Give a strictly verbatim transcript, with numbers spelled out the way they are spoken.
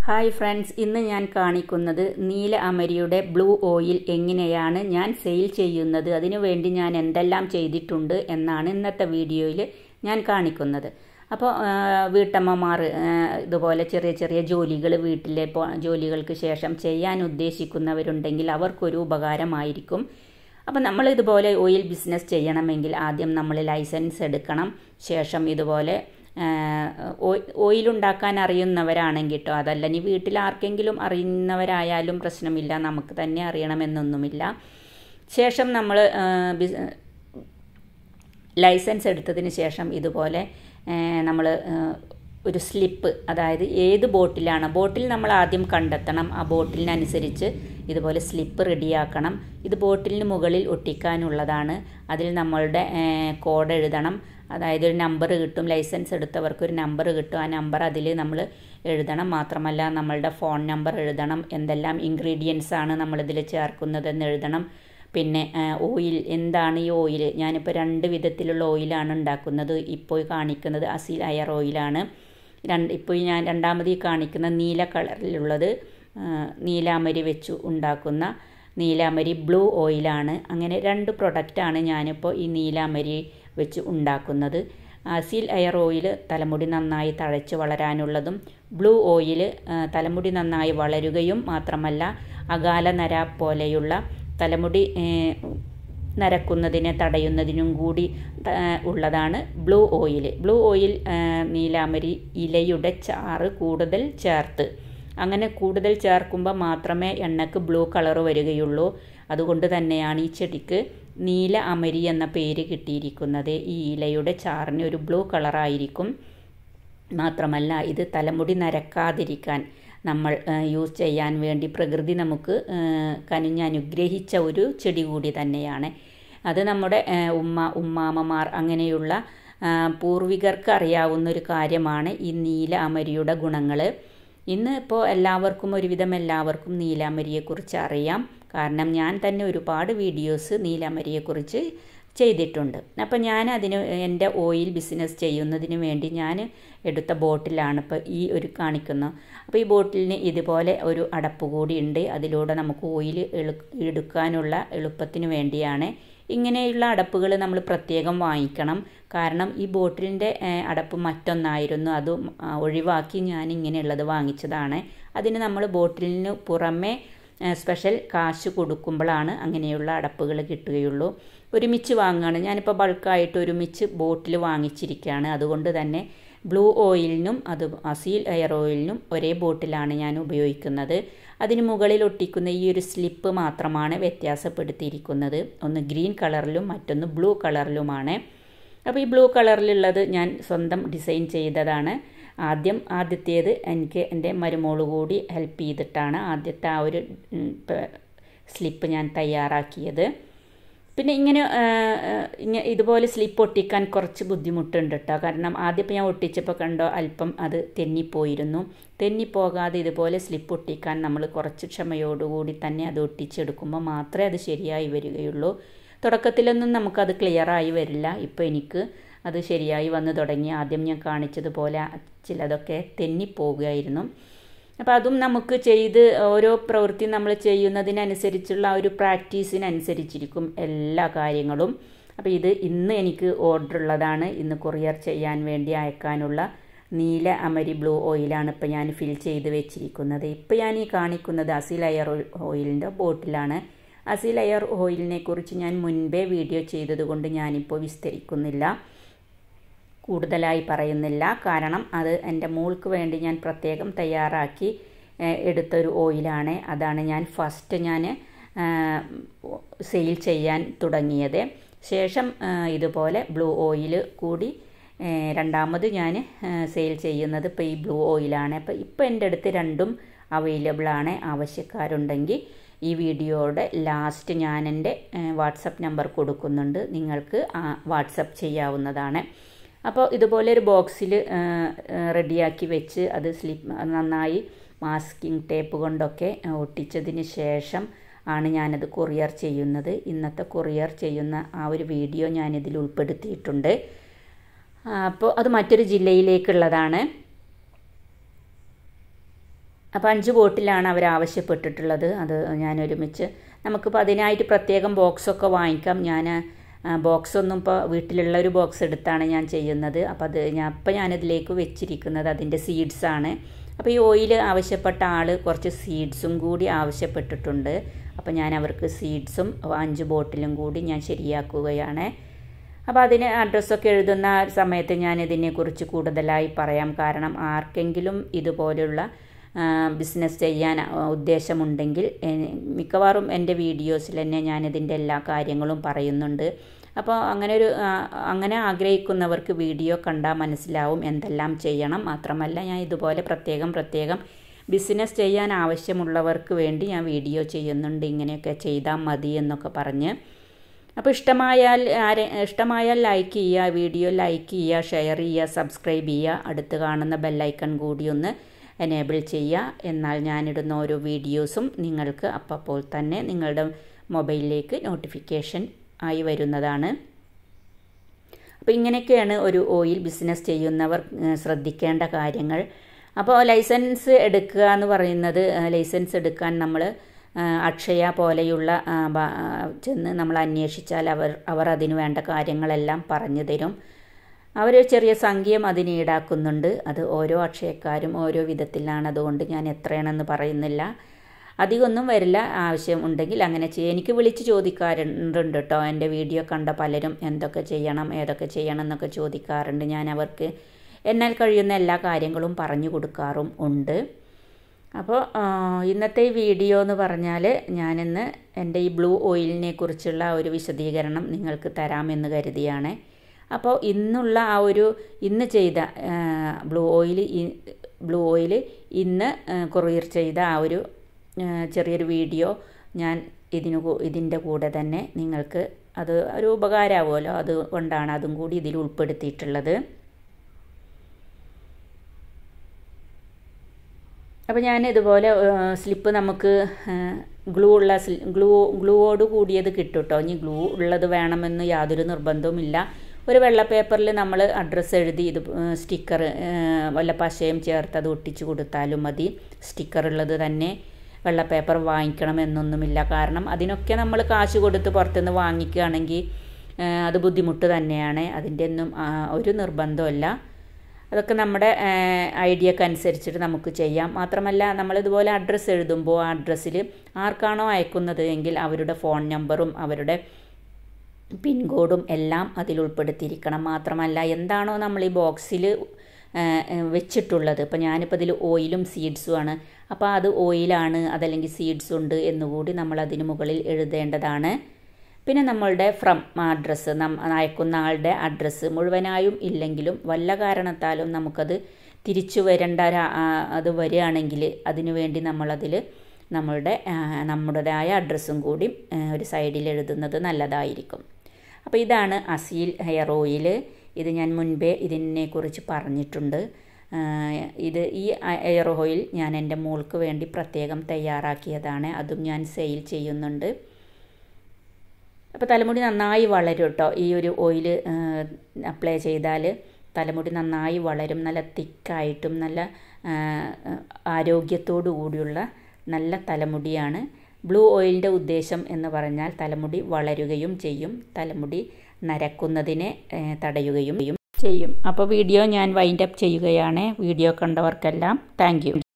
Hi friends, ഇന്ന് ഞാൻ കാണിക്കുന്നത് നീല അമരിയുടെ ബ്ലൂ ഓയിൽ എങ്ങനെയാണ് ഞാൻ സെയിൽ ചെയ്യുന്നത്, അതിനുവേണ്ടി ഞാൻ എന്തെല്ലാം ചെയ്തിട്ടുണ്ട് എന്നാണ് ഇന്നത്തെ വീഡിയോയിൽ ഞാൻ കാണിക്കുന്നത്. അപ്പോൾ വീട്ടമ്മമാർ ഇതുപോലെ ചെറിയ ചെറിയ ജോലികൾ വീട്ടിലെ ജോലികൾക്ക് ശേഷം ചെയ്യാൻ ഉദ്ദേശിക്കുന്നവരുണ്ടെങ്കിൽ അവർക്കൊരു ഉപകാരമായിരിക്കും. അപ്പോൾ നമ്മൾ ഇതുപോലെ ഓയിൽ ബിസിനസ് ചെയ്യണമെങ്കിൽ ആദ്യം നമ്മൾ ലൈസൻസ് എടുക്കണം. ശേഷം ഇതുപോലെ ഓയിലുണ്ടാക്കാൻ അറിയുന്നവരാണെങ്കിൽ കേട്ടോ, അതല്ല ഇനി വീട്ടിൽ ആർക്കെങ്കിലും അറിയുന്നവരായാലും പ്രശ്നമില്ല, നമുക്ക് തന്നെ അറിയണമെന്നൊന്നുമില്ല. ശേഷം നമ്മൾ ലൈസൻസ് എടുത്തതിന് ശേഷം ഇതുപോലെ നമ്മൾ ഒരു സ്ലിപ്പ്, അതായത് ഏത് ബോട്ടിലാണ് ബോട്ടിൽ നമ്മൾ ആദ്യം കണ്ടെത്തണം. ആ ബോട്ടിലിനനുസരിച്ച് ഇതുപോലെ സ്ലിപ്പ് റെഡിയാക്കണം. ഇത് ബോട്ടിലിന് മുകളിൽ ഒട്ടിക്കാനുള്ളതാണ്. അതിൽ നമ്മളുടെ കോഡ് എഴുതണം. അതായത് ഒരു നമ്പർ കിട്ടും, ലൈസൻസ് എടുത്തവർക്ക് ഒരു നമ്പർ കിട്ടും. ആ നമ്പർ അതിൽ നമ്മൾ എഴുതണം. മാത്രമല്ല നമ്മളുടെ ഫോൺ നമ്പർ എഴുതണം. എന്തെല്ലാം ഇൻഗ്രീഡിയൻസ് ആണ് നമ്മളിതിൽ ചേർക്കുന്നതെന്ന് എഴുതണം. പിന്നെ ഓയിൽ, എന്താണ് ഈ ഓയിൽ? ഞാനിപ്പോൾ രണ്ട് വിധത്തിലുള്ള ഓയിലാണ് ഉണ്ടാക്കുന്നത്. ഇപ്പോൾ കാണിക്കുന്നത് അസീൽ എയർ ഓയിലാണ്. രണ്ട് ഇപ്പോൾ ഞാൻ രണ്ടാമത് ഈ കാണിക്കുന്ന നീല കളറിലുള്ളത് നീലാമരി വെച്ച് ഉണ്ടാക്കുന്ന നീലാമരി ബ്ലൂ ഓയിലാണ്. അങ്ങനെ രണ്ട് പ്രൊഡക്റ്റാണ് ഞാനിപ്പോൾ ഈ നീലാമരി വെച്ച് ഉണ്ടാക്കുന്നത്. അസീൽ എയർ ഓയിൽ തലമുടി നന്നായി തഴച്ച് വളരാനുള്ളതും, ബ്ലൂ ഓയിൽ തലമുടി നന്നായി വളരുകയും മാത്രമല്ല അകാല നര പോലെയുള്ള തലമുടി നരക്കുന്നതിനെ തടയുന്നതിനും കൂടി ഉള്ളതാണ് ബ്ലൂ ഓയിൽ. ബ്ലൂ ഓയിൽ നീലാമരി ഇലയുടെ ചാറ് കൂടുതൽ ചേർത്ത്, അങ്ങനെ കൂടുതൽ ചേർക്കുമ്പോൾ മാത്രമേ എണ്ണയ്ക്ക് ബ്ലൂ കളർ വരികയുള്ളൂ. അതുകൊണ്ട് തന്നെയാണ് ഈ ചെടിക്ക് നീല അമരി എന്ന പേര് കിട്ടിയിരിക്കുന്നത്. ഈ ഇലയുടെ ചാറിന് ഒരു ബ്ലൂ കളറായിരിക്കും. മാത്രമല്ല ഇത് തലമുടി നരക്കാതിരിക്കാൻ നമ്മൾ യൂസ് ചെയ്യാൻ വേണ്ടി പ്രകൃതി നമുക്ക് കനിഞ്ഞനുഗ്രഹിച്ച ഒരു ചെടി കൂടി തന്നെയാണ്. അത് നമ്മുടെ ഉമ്മ ഉമ്മാമ്മമാർ അങ്ങനെയുള്ള പൂർവികർക്ക് അറിയാവുന്ന ഒരു കാര്യമാണ് ഈ നീല അമരിയുടെ ഗുണങ്ങൾ. ഇന്ന് ഇപ്പോൾ എല്ലാവർക്കും, ഒരുവിധം എല്ലാവർക്കും നീലാമരിയെക്കുറിച്ച് അറിയാം. കാരണം ഞാൻ തന്നെ ഒരുപാട് വീഡിയോസ് നീലാമരിയെക്കുറിച്ച് ചെയ്തിട്ടുണ്ട്. അപ്പോൾ ഞാൻ അതിന് എൻ്റെ ഓയിൽ ബിസിനസ് ചെയ്യുന്നതിന് വേണ്ടി ഞാൻ എടുത്ത ബോട്ടിലാണ് ഇപ്പോൾ ഈ ഒരു കാണിക്കുന്നത്. അപ്പോൾ ഈ ബോട്ടിലിന് ഇതുപോലെ ഒരു അടപ്പ് കൂടി ഉണ്ട്. അതിലൂടെ നമുക്ക് ഓയിൽ എളു എടുക്കാനുള്ള എളുപ്പത്തിന് വേണ്ടിയാണ്. ഇങ്ങനെയുള്ള അടപ്പുകൾ നമ്മൾ പ്രത്യേകം വാങ്ങിക്കണം. കാരണം ഈ ബോട്ടിലിൻ്റെ അടപ്പ് മറ്റൊന്നായിരുന്നു, അത് ഒഴിവാക്കി ഞാൻ ഇങ്ങനെയുള്ളത് വാങ്ങിച്ചതാണ്. അതിന് നമ്മൾ ബോട്ടിലിന് പുറമെ സ്പെഷ്യൽ കാശ് കൊടുക്കുമ്പോഴാണ് അങ്ങനെയുള്ള അടപ്പുകൾ കിട്ടുകയുള്ളൂ. ഒരുമിച്ച് വാങ്ങുകയാണ് ഞാനിപ്പോൾ, ബൾക്കായിട്ട് ഒരുമിച്ച് ബോട്ടിൽ വാങ്ങിച്ചിരിക്കുകയാണ്. അതുകൊണ്ട് തന്നെ ബ്ലൂ ഓയിലിനും അത് അസീൽ എയർ ഓയിലിനും ഒരേ ബോട്ടിലാണ് ഞാൻ ഉപയോഗിക്കുന്നത്. അതിന് മുകളിൽ ഒട്ടിക്കുന്ന ഈ ഒരു സ്ലിപ്പ് മാത്രമാണ് വ്യത്യാസപ്പെടുത്തിയിരിക്കുന്നത്. ഒന്ന് ഗ്രീൻ കളറിലും മറ്റൊന്ന് ബ്ലൂ കളറിലുമാണ്. അപ്പോൾ ഈ ബ്ലൂ കളറിലുള്ളത് ഞാൻ സ്വന്തം ഡിസൈൻ ചെയ്തതാണ്. ആദ്യം ആദ്യത്തേത് എനിക്ക് എൻ്റെ മരുമോള് കൂടി ഹെൽപ്പ് ചെയ്തിട്ടാണ് ആദ്യത്തെ ആ ഒരു സ്ലിപ്പ് ഞാൻ തയ്യാറാക്കിയത്. പിന്നെ ഇങ്ങനെ ഇങ്ങനെ ഇതുപോലെ സ്ലിപ്പ് ഒട്ടിക്കാൻ കുറച്ച് ബുദ്ധിമുട്ടുണ്ട് കേട്ടോ. കാരണം ആദ്യം ഞാൻ ഒട്ടിച്ചപ്പോൾ കണ്ടോ അല്പം അത് തെന്നിപ്പോയിരുന്നു. തെന്നിപ്പോകാതെ ഇതുപോലെ സ്ലിപ്പ് ഒട്ടിക്കാൻ നമ്മൾ കുറച്ച് ക്ഷമയോടുകൂടി തന്നെ അത് ഒട്ടിച്ചെടുക്കുമ്പോൾ മാത്രമേ അത് ശരിയായി വരികയുള്ളൂ. തുടക്കത്തിലൊന്നും നമുക്കത് ക്ലിയറായി വരില്ല. ഇപ്പോൾ എനിക്ക് അത് ശരിയായി വന്ന് തുടങ്ങി. ആദ്യം ഞാൻ കാണിച്ചതുപോലെ ചിലതൊക്കെ തെന്നിപ്പോകുകയായിരുന്നു. അപ്പോൾ അതും നമുക്ക് ചെയ്ത് ഓരോ പ്രവൃത്തി നമ്മൾ ചെയ്യുന്നതിനനുസരിച്ചുള്ള ഒരു പ്രാക്ടീസിനനുസരിച്ചിരിക്കും എല്ലാ കാര്യങ്ങളും. അപ്പോൾ ഇത് ഇന്ന് എനിക്ക് ഓർഡർ ഉള്ളതാണ്. ഇന്ന് കൊറിയർ ചെയ്യാൻ വേണ്ടി അയക്കാനുള്ള നീല അമരി ബ്ലൂ ഓയിലാണ് ഇപ്പോൾ ഞാൻ ഫിൽ ചെയ്ത് വെച്ചിരിക്കുന്നത്. ഇപ്പോൾ ഞാൻ ഈ കാണിക്കുന്നത് അസീൽ എയർ ഓയിലിൻ്റെ ബോട്ടിലാണ്. അസീൽ എയർ ഓയിലിനെ കുറിച്ച് ഞാൻ മുൻപേ വീഡിയോ ചെയ്തതുകൊണ്ട് ഞാനിപ്പോൾ വിസ്തരിക്കുന്നില്ല, കൂടുതലായി പറയുന്നില്ല. കാരണം അത് എൻ്റെ മോൾക്ക് വേണ്ടി ഞാൻ പ്രത്യേകം തയ്യാറാക്കി എടുത്തൊരു ഓയിലാണ്. അതാണ് ഞാൻ ഫസ്റ്റ് ഞാൻ സെയിൽ ചെയ്യാൻ തുടങ്ങിയത്. ശേഷം ഇതുപോലെ ബ്ലൂ ഓയിൽ കൂടി രണ്ടാമത് ഞാൻ സെയിൽ ചെയ്യുന്നത് ഇപ്പോൾ ഈ ബ്ലൂ ഓയിലാണ്. അപ്പോൾ ഇപ്പോൾ എൻ്റെ അടുത്ത് രണ്ടും അവൈലബിളാണ്. ആവശ്യക്കാരുണ്ടെങ്കിൽ ഈ വീഡിയോയുടെ ലാസ്റ്റ് ഞാൻ എൻ്റെ വാട്സപ്പ് നമ്പർ കൊടുക്കുന്നുണ്ട്, നിങ്ങൾക്ക് വാട്സപ്പ് ചെയ്യാവുന്നതാണ്. അപ്പോൾ ഇതുപോലെ ഒരു ബോക്സിൽ റെഡിയാക്കി വെച്ച് അത് സ്ലിപ്പ് നന്നായി മാസ്കിംഗ് ടേപ്പ് കൊണ്ടൊക്കെ ഒട്ടിച്ചതിന് ശേഷം ആണ് ഞാനത് കൊറിയർ ചെയ്യുന്നത്. ഇന്നത്തെ കൊറിയർ ചെയ്യുന്ന ആ ഒരു വീഡിയോ ഞാനിതിൽ ഉൾപ്പെടുത്തിയിട്ടുണ്ട്. അപ്പോൾ അത് മറ്റൊരു ജില്ലയിലേക്കുള്ളതാണ്. അപ്പോൾ അഞ്ച് ബോട്ടിലാണ് അവർ ആവശ്യപ്പെട്ടിട്ടുള്ളത്. അത് ഞാൻ ഒരുമിച്ച് നമുക്കിപ്പോൾ അതിനായിട്ട് പ്രത്യേകം ബോക്സൊക്കെ വാങ്ങിക്കാം. ഞാൻ ബോക്സൊന്നും ഇപ്പോൾ വീട്ടിലുള്ള ഒരു ബോക്സ് എടുത്താണ് ഞാൻ ചെയ്യുന്നത്. അപ്പോൾ അത് ഞാൻ ഇപ്പോൾ ഞാനിതിലേക്ക് വെച്ചിരിക്കുന്നത് അതിൻ്റെ സീഡ്സാണ്. അപ്പോൾ ഈ ഓയിൽ ആവശ്യപ്പെട്ട ആൾ കുറച്ച് സീഡ്സും കൂടി ആവശ്യപ്പെട്ടിട്ടുണ്ട്. അപ്പോൾ ഞാൻ അവർക്ക് സീഡ്സും അഞ്ച് ബോട്ടിലും കൂടി ഞാൻ ശരിയാക്കുകയാണ്. അപ്പോൾ അതിന് അഡ്രസ്സൊക്കെ എഴുതുന്ന സമയത്ത് ഞാൻ ഇതിനെക്കുറിച്ച് കൂടുതലായി പറയാം. കാരണം ആർക്കെങ്കിലും ഇതുപോലുള്ള ബിസിനസ് ചെയ്യാൻ ഉദ്ദേശമുണ്ടെങ്കിൽ മിക്കവാറും എൻ്റെ വീഡിയോസിൽ തന്നെ ഞാനിതിൻ്റെ എല്ലാ കാര്യങ്ങളും പറയുന്നുണ്ട്. അപ്പോൾ അങ്ങനെ ഒരു അങ്ങനെ ആഗ്രഹിക്കുന്നവർക്ക് വീഡിയോ കണ്ടാൽ മനസ്സിലാവും എന്തെല്ലാം ചെയ്യണം. മാത്രമല്ല ഞാൻ ഇതുപോലെ പ്രത്യേകം പ്രത്യേകം ബിസിനസ് ചെയ്യാൻ ആവശ്യമുള്ളവർക്ക് വേണ്ടി ഞാൻ വീഡിയോ ചെയ്യുന്നുണ്ട്. ഇങ്ങനെയൊക്കെ ചെയ്താൽ മതി എന്നൊക്കെ പറഞ്ഞ്. അപ്പോൾ ഇഷ്ടമായാൽ ആരെ ഇഷ്ടമായാൽ ലൈക്ക് ചെയ്യുക, വീഡിയോ ലൈക്ക് ചെയ്യുക, ഷെയർ ചെയ്യുക, സബ്സ്ക്രൈബ് ചെയ്യുക. അടുത്ത് കാണുന്ന ബെല്ലൈക്കൺ കൂടി ഒന്ന് എനേബിൾ ചെയ്യുക. എന്നാൽ ഞാനിടുന്ന ഓരോ വീഡിയോസും നിങ്ങൾക്ക് അപ്പോൾ തന്നെ നിങ്ങളുടെ മൊബൈലിലേക്ക് നോട്ടിഫിക്കേഷൻ ആയി വരുന്നതാണ്. അപ്പോൾ ഇങ്ങനെയൊക്കെയാണ് ഒരു ഓയിൽ ബിസിനസ് ചെയ്യുന്നവർ ശ്രദ്ധിക്കേണ്ട കാര്യങ്ങൾ. അപ്പോൾ ലൈസൻസ് എടുക്കുക എന്ന് പറയുന്നത്, ലൈസൻസ് എടുക്കാൻ നമ്മൾ അക്ഷയ പോലെയുള്ള ചെന്ന് നമ്മൾ അന്വേഷിച്ചാൽ അവർ അവർ അതിന് വേണ്ട കാര്യങ്ങളെല്ലാം പറഞ്ഞു തരും. അവർ ചെറിയ സംഖ്യം അതിന് ഈടാക്കുന്നുണ്ട്. അത് ഓരോ അക്ഷയക്കാരും ഓരോ വിധത്തിലാണ്. അതുകൊണ്ട് ഞാൻ എത്രയാണെന്ന് പറയുന്നില്ല. അധികമൊന്നും വരില്ല. ആവശ്യം ഉണ്ടെങ്കിൽ അങ്ങനെ ചെയ്യും. എനിക്ക് വിളിച്ച് ചോദിക്കാറുണ്ട് കേട്ടോ. എൻ്റെ വീഡിയോ കണ്ട പലരും എന്തൊക്കെ ചെയ്യണം ഏതൊക്കെ ചെയ്യണം എന്നൊക്കെ ചോദിക്കാറുണ്ട്. ഞാൻ അവർക്ക് എന്നാൽ കഴിയുന്ന എല്ലാ കാര്യങ്ങളും പറഞ്ഞു കൊടുക്കാറും ഉണ്ട്. അപ്പോൾ ഇന്നത്തെ ഈ വീഡിയോ എന്ന് പറഞ്ഞാൽ ഞാനിന്ന് എൻ്റെ ഈ ബ്ലൂ ഓയിലിനെ കുറിച്ചുള്ള ഒരു വിശദീകരണം നിങ്ങൾക്ക് തരാമെന്ന് കരുതിയാണ്. അപ്പോൾ ഇന്നുള്ള ആ ഒരു ഇന്ന് ചെയ്ത ബ്ലൂ ഓയിൽ ബ്ലൂ ഓയിൽ ഇന്ന് കൊറിയർ ചെയ്ത ആ ഒരു ചെറിയൊരു വീഡിയോ ഞാൻ ഇതിനു ഇതിൻ്റെ കൂടെ തന്നെ നിങ്ങൾക്ക് അത് ഒരു ഉപകാരമാവുമല്ലോ, അതുകൊണ്ടാണ് അതും കൂടി ഇതിൽ ഉൾപ്പെടുത്തിയിട്ടുള്ളത്. അപ്പോൾ ഞാൻ ഇതുപോലെ സ്ലിപ്പ് നമുക്ക് ഗ്ലൂ ഉള്ള ഗ്ലൂ ഗ്ലൂവോട് കൂടിയത് കിട്ടും കേട്ടോ. ഇനി ഗ്ലൂ ഉള്ളത് വേണമെന്ന് യാതൊരു നിർബന്ധവുമില്ല. ഒരു വെള്ള പേപ്പറിൽ നമ്മൾ അഡ്രസ്സ് എഴുതി ഇത് സ്റ്റിക്കർ വല്ല പശയും ചേർത്ത് അത് ഒട്ടിച്ച് കൊടുത്താലും മതി. സ്റ്റിക്കർ ഉള്ളത് തന്നെ വെള്ള പേപ്പർ വാങ്ങിക്കണമെന്നൊന്നുമില്ല. കാരണം അതിനൊക്കെ നമ്മൾ കാശ് കൊടുത്ത് പുറത്തുനിന്ന് വാങ്ങിക്കുകയാണെങ്കിൽ അത് ബുദ്ധിമുട്ട് തന്നെയാണ്. അതിൻ്റെ ഒന്നും ഒരു നിർബന്ധമല്ല. അതൊക്കെ നമ്മുടെ ഐഡിയക്ക് അനുസരിച്ചിട്ട് നമുക്ക് ചെയ്യാം. മാത്രമല്ല നമ്മളിതുപോലെ അഡ്രസ്സ് എഴുതുമ്പോൾ ആ അഡ്രസ്സിൽ ആർക്കാണോ അയക്കുന്നത് എങ്കിൽ അവരുടെ ഫോൺ നമ്പറും അവരുടെ പിൻകോഡും എല്ലാം അതിൽ ഉൾപ്പെടുത്തിയിരിക്കണം. മാത്രമല്ല എന്താണോ നമ്മൾ ഈ ബോക്സിൽ വെച്ചിട്ടുള്ളത്, ഇപ്പോൾ ഞാനിപ്പോൾ ഇതിൽ ഓയിലും സീഡ്സുമാണ്. അപ്പോൾ അത് ഓയിലാണ് അതല്ലെങ്കിൽ സീഡ്സ് ഉണ്ട് എന്നുകൂടി നമ്മൾ അതിന് മുകളിൽ എഴുതേണ്ടതാണ്. പിന്നെ നമ്മളുടെ ഫ്രം അഡ്രസ്സ് നം അയക്കുന്ന ആളുടെ അഡ്രസ്സ് മുഴുവനായും ഇല്ലെങ്കിലും വല്ല കാരണത്താലും നമുക്കത് തിരിച്ചു വരേണ്ട അത് വരികയാണെങ്കിൽ അതിനു വേണ്ടി നമ്മളതിൽ നമ്മളുടെ നമ്മുടേതായ അഡ്രസ്സും കൂടി ഒരു സൈഡിൽ എഴുതുന്നത് നല്ലതായിരിക്കും. അപ്പോൾ ഇതാണ് അസീൽ ഹെയർ ഓയിൽ. ഇത് ഞാൻ മുൻപേ ഇതിനെക്കുറിച്ച് പറഞ്ഞിട്ടുണ്ട്. ഇത് ഈ ഹെയർ ഓയിൽ ഞാൻ എൻ്റെ മോൾക്ക് വേണ്ടി പ്രത്യേകം തയ്യാറാക്കിയതാണ്. അതും ഞാൻ സെയിൽ ചെയ്യുന്നുണ്ട്. അപ്പോൾ തലമുടി നന്നായി വളരും കേട്ടോ. ഈ ഒരു ഓയിൽ അപ്ലൈ ചെയ്താൽ തലമുടി നന്നായി വളരും. നല്ല തിക്കായിട്ടും നല്ല ആരോഗ്യത്തോടു കൂടിയുള്ള നല്ല തലമുടിയാണ്. ബ്ലൂ ഓയിലിൻ്റെ ഉദ്ദേശം എന്ന് പറഞ്ഞാൽ തലമുടി വളരുകയും ചെയ്യും, തലമുടി നരക്കുന്നതിനെ തടയുകയും ചെയ്യും. അപ്പോൾ വീഡിയോ ഞാൻ വൈൻഡ് അപ്പ് ചെയ്യുകയാണ്. വീഡിയോ കണ്ടവർക്കെല്ലാം താങ്ക് യു.